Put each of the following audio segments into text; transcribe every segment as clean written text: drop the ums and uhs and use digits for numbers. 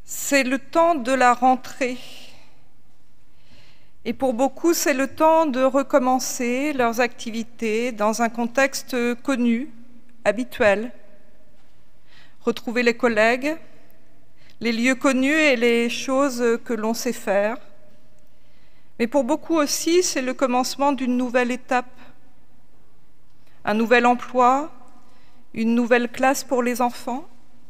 C'est le temps de la rentrée. Et pour beaucoup, c'est le temps de recommencer leurs activités dans un contexte connu, habituel. Retrouver les collègues, les lieux connus et les choses que l'on sait faire. Mais pour beaucoup aussi, c'est le commencement d'une nouvelle étape. Un nouvel emploi, une nouvelle classe pour les enfants,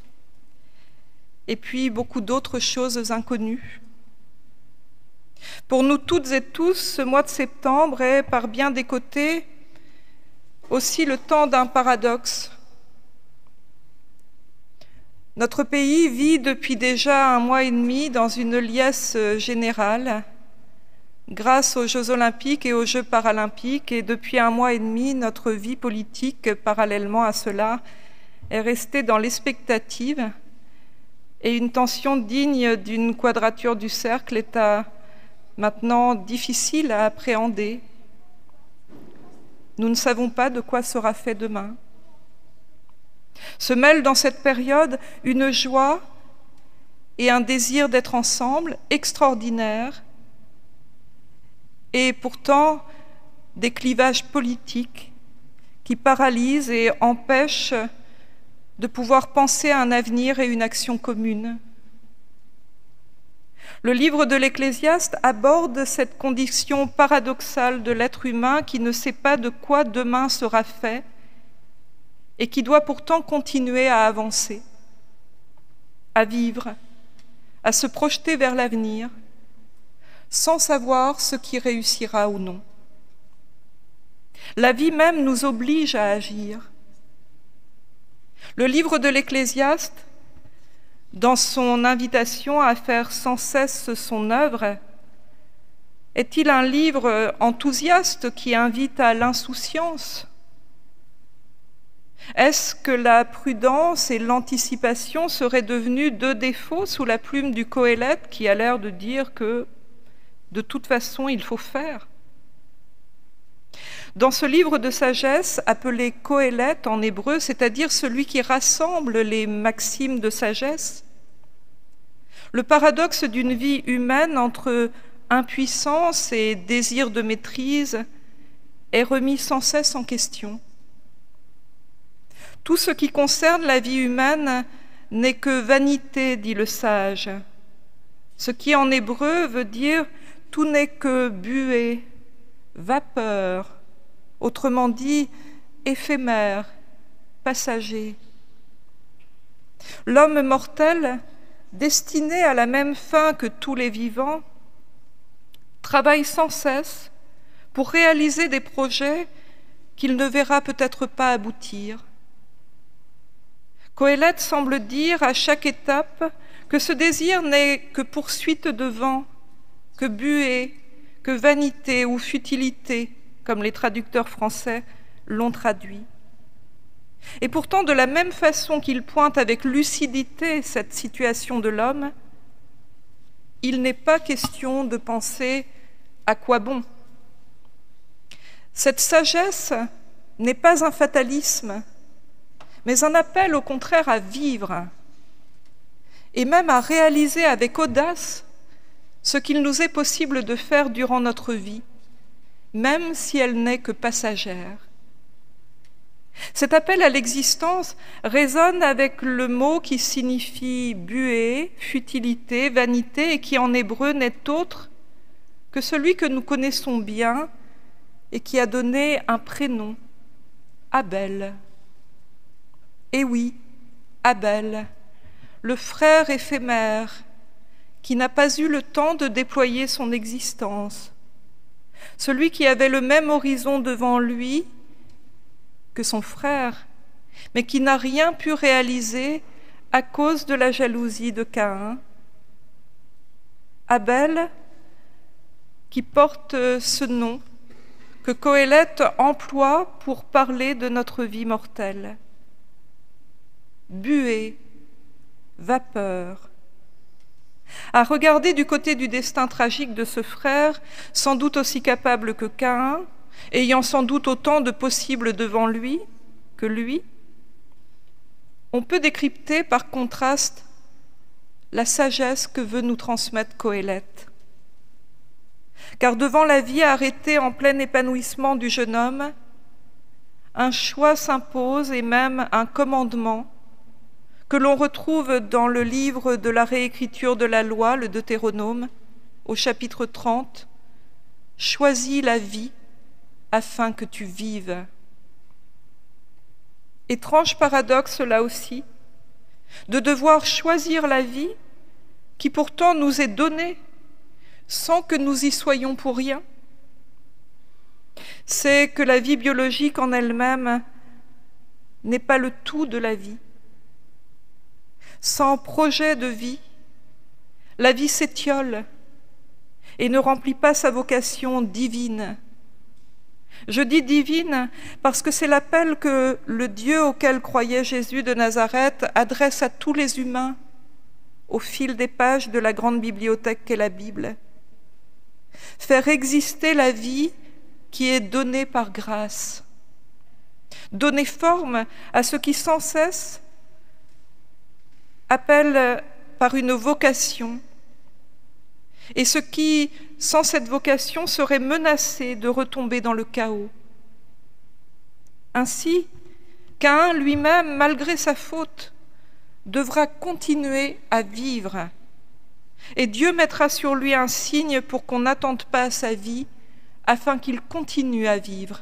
et puis beaucoup d'autres choses inconnues. Pour nous toutes et tous, ce mois de septembre est, par bien des côtés, aussi le temps d'un paradoxe. Notre pays vit depuis déjà un mois et demi dans une liesse générale, grâce aux Jeux olympiques et aux Jeux paralympiques, et depuis un mois et demi, notre vie politique, parallèlement à cela, est restée dans l'expectative, et une tension digne d'une quadrature du cercle est maintenant difficile à appréhender. Nous ne savons pas de quoi sera fait demain. Se mêlent dans cette période une joie et un désir d'être ensemble extraordinaires, et pourtant des clivages politiques qui paralysent et empêchent de pouvoir penser à un avenir et une action commune. Le livre de l'Ecclésiaste aborde cette condition paradoxale de l'être humain qui ne sait pas de quoi demain sera fait et qui doit pourtant continuer à avancer, à vivre, à se projeter vers l'avenir, sans savoir ce qui réussira ou non. La vie même nous oblige à agir. Le livre de l'Ecclésiaste, dans son invitation à faire sans cesse son œuvre, est-il un livre enthousiaste qui invite à l'insouciance? Est-ce que la prudence et l'anticipation seraient devenues deux défauts sous la plume du Qoéleth qui a l'air de dire que de toute façon il faut faire? Dans ce livre de sagesse, appelé Qoéleth en hébreu, c'est-à-dire celui qui rassemble les maximes de sagesse, le paradoxe d'une vie humaine entre impuissance et désir de maîtrise est remis sans cesse en question. Tout ce qui concerne la vie humaine n'est que vanité, dit le sage, ce qui en hébreu veut dire « tout n'est que buée, vapeur », autrement dit, éphémère, passager. L'homme mortel, destiné à la même fin que tous les vivants, travaille sans cesse pour réaliser des projets qu'il ne verra peut-être pas aboutir. Qoéleth semble dire à chaque étape que ce désir n'est que poursuite de vent, que buée, que vanité ou futilité, comme les traducteurs français l'ont traduit. Et pourtant, de la même façon qu'il pointe avec lucidité cette situation de l'homme, il n'est pas question de penser à quoi bon. Cette sagesse n'est pas un fatalisme, mais un appel au contraire à vivre, et même à réaliser avec audace ce qu'il nous est possible de faire durant notre vie, même si elle n'est que passagère. Cet appel à l'existence résonne avec le mot qui signifie buée, futilité, vanité, et qui en hébreu n'est autre que celui que nous connaissons bien et qui a donné un prénom, Abel. Et oui, Abel, le frère éphémère qui n'a pas eu le temps de déployer son existence, celui qui avait le même horizon devant lui que son frère, mais qui n'a rien pu réaliser à cause de la jalousie de Caïn. Abel, qui porte ce nom que Qoéleth emploie pour parler de notre vie mortelle. Buée, vapeur. À regarder du côté du destin tragique de ce frère, sans doute aussi capable que Caïn, ayant sans doute autant de possibles devant lui que lui, on peut décrypter par contraste la sagesse que veut nous transmettre Qoéleth. Car devant la vie arrêtée en plein épanouissement du jeune homme, un choix s'impose et même un commandement que l'on retrouve dans le livre de la réécriture de la loi, le Deutéronome, au chapitre 30, « Choisis la vie afin que tu vives ». Étrange paradoxe là aussi, de devoir choisir la vie qui pourtant nous est donnée sans que nous y soyons pour rien. C'est que la vie biologique en elle-même n'est pas le tout de la vie. Sans projet de vie, la vie s'étiole et ne remplit pas sa vocation divine. Je dis divine parce que c'est l'appel que le Dieu auquel croyait Jésus de Nazareth adresse à tous les humains au fil des pages de la grande bibliothèque qu'est la Bible. Faire exister la vie qui est donnée par grâce. Donner forme à ce qui sans cesse appelle par une vocation, et ce qui, sans cette vocation, serait menacé de retomber dans le chaos. Ainsi, Caïn lui-même, malgré sa faute, devra continuer à vivre, et Dieu mettra sur lui un signe pour qu'on n'attende pas à sa vie, afin qu'il continue à vivre.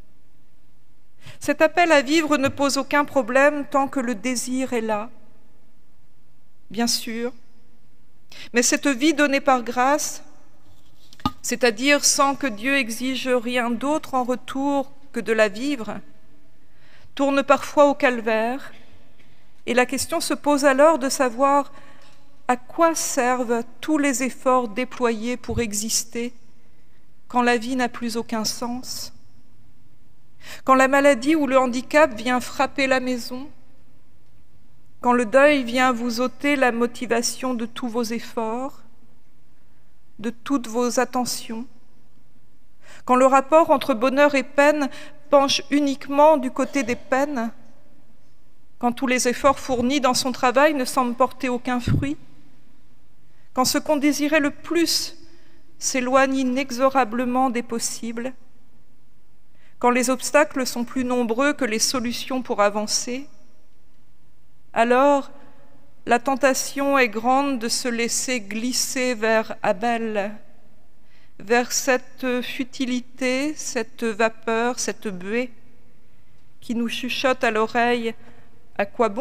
Cet appel à vivre ne pose aucun problème tant que le désir est là, bien sûr, mais cette vie donnée par grâce, c'est-à-dire sans que Dieu exige rien d'autre en retour que de la vivre, tourne parfois au calvaire, et la question se pose alors de savoir à quoi servent tous les efforts déployés pour exister quand la vie n'a plus aucun sens, quand la maladie ou le handicap vient frapper la maison, quand le deuil vient vous ôter la motivation de tous vos efforts, de toutes vos attentions, quand le rapport entre bonheur et peine penche uniquement du côté des peines, quand tous les efforts fournis dans son travail ne semblent porter aucun fruit, quand ce qu'on désirait le plus s'éloigne inexorablement des possibles, quand les obstacles sont plus nombreux que les solutions pour avancer, alors la tentation est grande de se laisser glisser vers Abel, vers cette futilité, cette vapeur, cette buée qui nous chuchote à l'oreille « à quoi bon ?»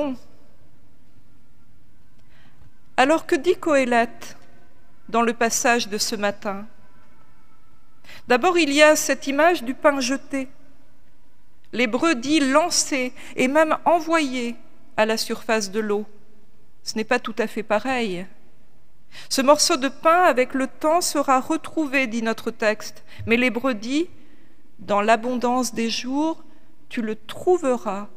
Alors que dit Qoéleth dans le passage de ce matin? D'abord, il y a cette image du pain jeté. L'hébreu dit lancé et même envoyé à la surface de l'eau. Ce n'est pas tout à fait pareil. Ce morceau de pain, avec le temps, sera retrouvé, dit notre texte. Mais l'hébreu dit, dans l'abondance des jours, tu le trouveras.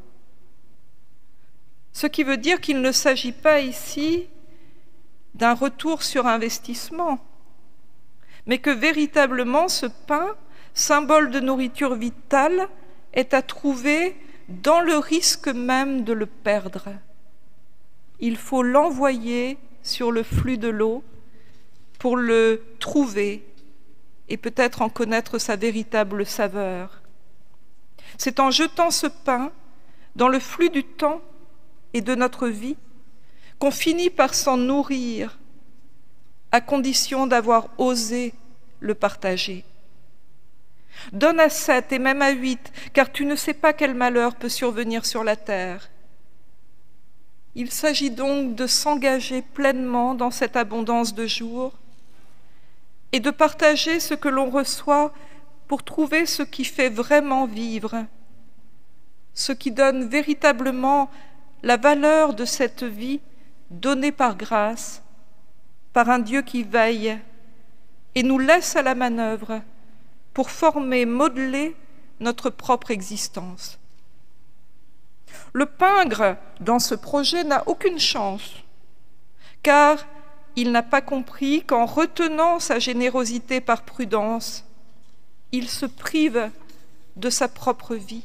Ce qui veut dire qu'il ne s'agit pas ici d'un retour sur investissement, mais que véritablement ce pain, symbole de nourriture vitale, est à trouver dans le risque même de le perdre. Il faut l'envoyer sur le flux de l'eau pour le trouver et peut-être en connaître sa véritable saveur. C'est en jetant ce pain dans le flux du temps et de notre vie qu'on finit par s'en nourrir, à condition d'avoir osé le partager. Donne à 7 et même à 8, car tu ne sais pas quel malheur peut survenir sur la terre. Il s'agit donc de s'engager pleinement dans cette abondance de jours et de partager ce que l'on reçoit pour trouver ce qui fait vraiment vivre, ce qui donne véritablement la valeur de cette vie donnée par grâce, par un Dieu qui veille et nous laisse à la manœuvre pour former, modeler notre propre existence. Le pingre, dans ce projet, n'a aucune chance, car il n'a pas compris qu'en retenant sa générosité par prudence, il se prive de sa propre vie.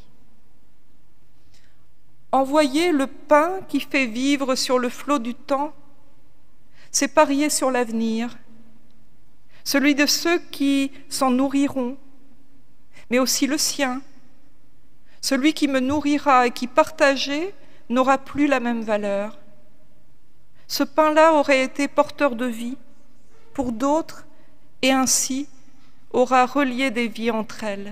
Envoyer le pain qui fait vivre sur le flot du temps, c'est parier sur l'avenir, celui de ceux qui s'en nourriront, mais aussi le sien, celui qui me nourrira et qui, partagé, n'aura plus la même valeur. Ce pain-là aurait été porteur de vie pour d'autres et ainsi aura relié des vies entre elles.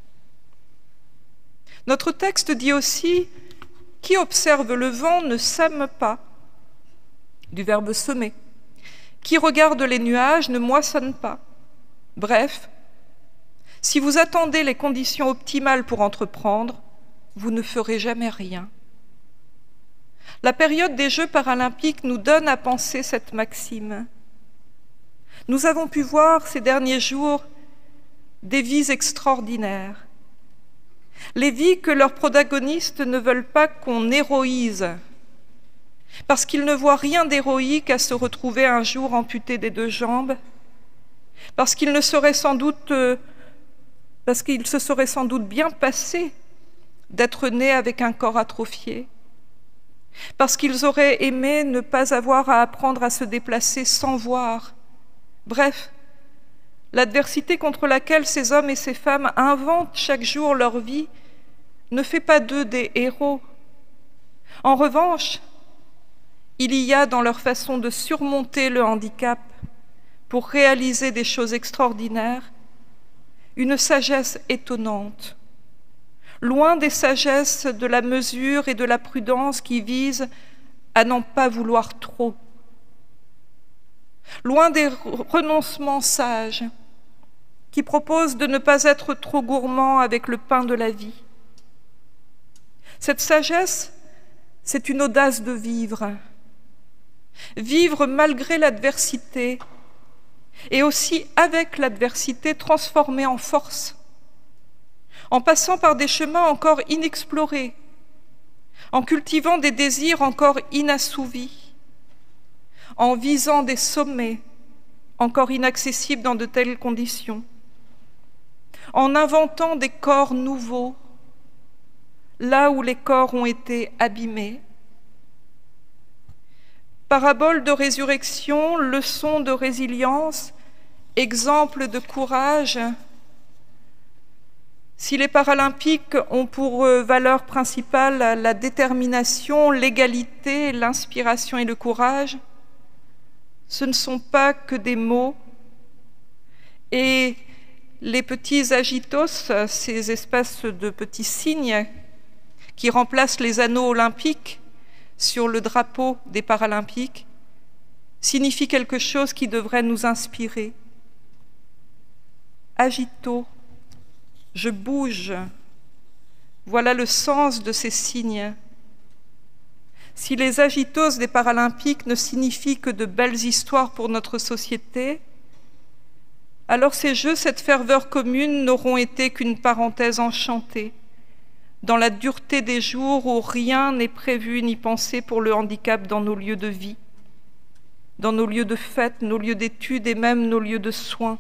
Notre texte dit aussi « Qui observe le vent ne sème pas », du verbe semer. « Qui regarde les nuages ne moissonne pas ». Bref, si vous attendez les conditions optimales pour entreprendre, vous ne ferez jamais rien. La période des Jeux paralympiques nous donne à penser cette maxime. Nous avons pu voir ces derniers jours des vies extraordinaires, les vies que leurs protagonistes ne veulent pas qu'on héroïse, parce qu'ils ne voient rien d'héroïque à se retrouver un jour amputés des 2 jambes, parce qu'il se serait sans doute bien passé d'être nés avec un corps atrophié, parce qu'ils auraient aimé ne pas avoir à apprendre à se déplacer sans voir. Bref, l'adversité contre laquelle ces hommes et ces femmes inventent chaque jour leur vie ne fait pas d'eux des héros. En revanche, il y a dans leur façon de surmonter le handicap pour réaliser des choses extraordinaires une sagesse étonnante, loin des sagesses de la mesure et de la prudence qui visent à n'en pas vouloir trop, loin des renoncements sages qui proposent de ne pas être trop gourmand avec le pain de la vie. Cette sagesse, c'est une audace de vivre, vivre malgré l'adversité et aussi avec l'adversité transformée en force, en passant par des chemins encore inexplorés, en cultivant des désirs encore inassouvis, en visant des sommets encore inaccessibles dans de telles conditions, en inventant des corps nouveaux, là où les corps ont été abîmés. Parabole de résurrection, leçon de résilience, exemple de courage. Si les Paralympiques ont pour valeur principale la détermination, l'égalité, l'inspiration et le courage, ce ne sont pas que des mots. Et les petits agitos, ces espèces de petits signes qui remplacent les anneaux olympiques sur le drapeau des Paralympiques, signifient quelque chose qui devrait nous inspirer. Agito, je bouge. Voilà le sens de ces signes. Si les agitos des Paralympiques ne signifient que de belles histoires pour notre société, alors ces Jeux, cette ferveur commune, n'auront été qu'une parenthèse enchantée, dans la dureté des jours où rien n'est prévu ni pensé pour le handicap dans nos lieux de vie, dans nos lieux de fête, nos lieux d'études et même nos lieux de soins.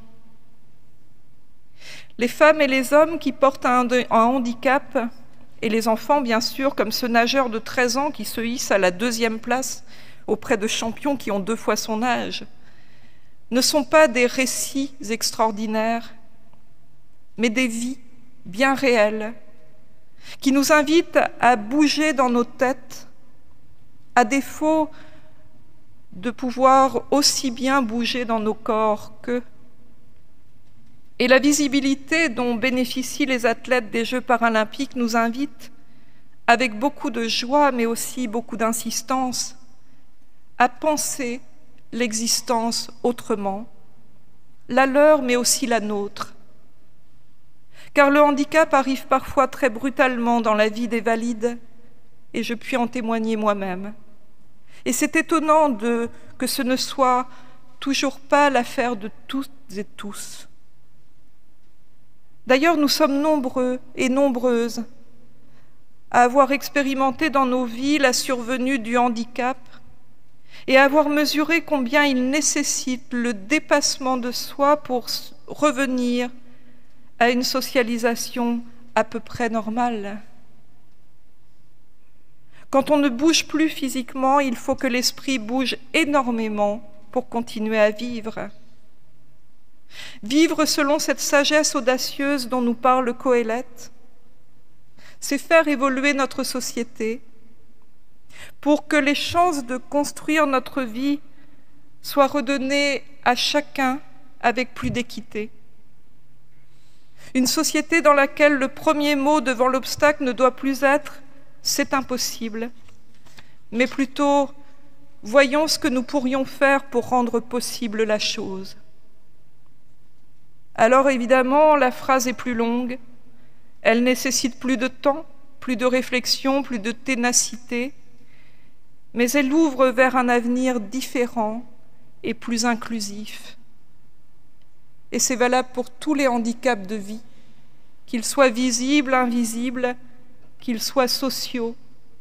Les femmes et les hommes qui portent un handicap, et les enfants bien sûr, comme ce nageur de 13 ans qui se hisse à la 2e place auprès de champions qui ont 2 fois son âge, ne sont pas des récits extraordinaires, mais des vies bien réelles, qui nous invitent à bouger dans nos têtes, à défaut de pouvoir aussi bien bouger dans nos corps qu'eux. Et la visibilité dont bénéficient les athlètes des Jeux paralympiques nous invite, avec beaucoup de joie, mais aussi beaucoup d'insistance, à penser l'existence autrement, la leur, mais aussi la nôtre. Car le handicap arrive parfois très brutalement dans la vie des valides, et je puis en témoigner moi-même. Et c'est étonnant que ce ne soit toujours pas l'affaire de toutes et tous. D'ailleurs, nous sommes nombreux et nombreuses à avoir expérimenté dans nos vies la survenue du handicap et à avoir mesuré combien il nécessite le dépassement de soi pour revenir à une socialisation à peu près normale. Quand on ne bouge plus physiquement, il faut que l'esprit bouge énormément pour continuer à vivre. Vivre selon cette sagesse audacieuse dont nous parle Qoéleth, c'est faire évoluer notre société pour que les chances de construire notre vie soient redonnées à chacun avec plus d'équité. Une société dans laquelle le premier mot devant l'obstacle ne doit plus être « c'est impossible », mais plutôt « voyons ce que nous pourrions faire pour rendre possible la chose ». Alors évidemment, la phrase est plus longue, elle nécessite plus de temps, plus de réflexion, plus de ténacité, mais elle ouvre vers un avenir différent et plus inclusif. Et c'est valable pour tous les handicaps de vie, qu'ils soient visibles, invisibles, qu'ils soient sociaux.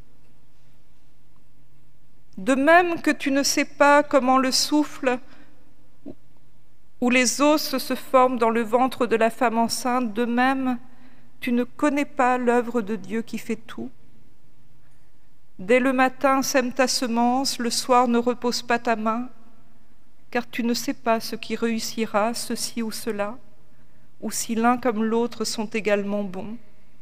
De même que tu ne sais pas comment le souffle ou les os se forment dans le ventre de la femme enceinte, de même, tu ne connais pas l'œuvre de Dieu qui fait tout. Dès le matin, sème ta semence, le soir ne repose pas ta main, car tu ne sais pas ce qui réussira, ceci ou cela, ou si l'un comme l'autre sont également bons.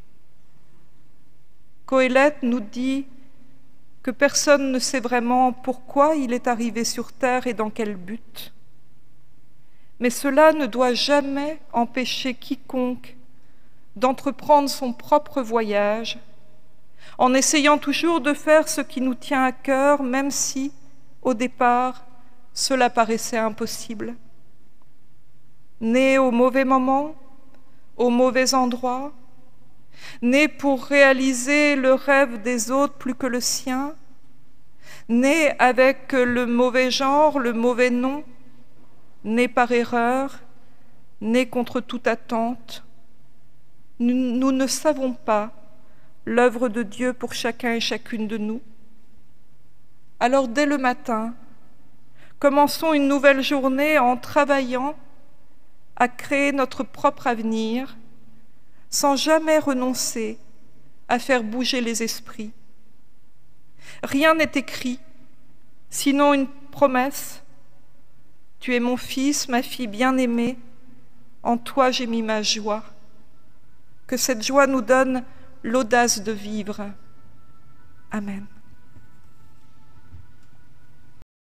Qoéleth nous dit que personne ne sait vraiment pourquoi il est arrivé sur terre et dans quel but. Mais cela ne doit jamais empêcher quiconque d'entreprendre son propre voyage, en essayant toujours de faire ce qui nous tient à cœur, même si, au départ, cela paraissait impossible. Né au mauvais moment, au mauvais endroit, né pour réaliser le rêve des autres plus que le sien, né avec le mauvais genre, le mauvais nom, né par erreur, né contre toute attente. Nous ne savons pas l'œuvre de Dieu pour chacun et chacune de nous. Alors dès le matin, commençons une nouvelle journée en travaillant à créer notre propre avenir, sans jamais renoncer à faire bouger les esprits. Rien n'est écrit, sinon une promesse. Tu es mon fils, ma fille bien-aimée, en toi j'ai mis ma joie. Que cette joie nous donne l'audace de vivre. Amen.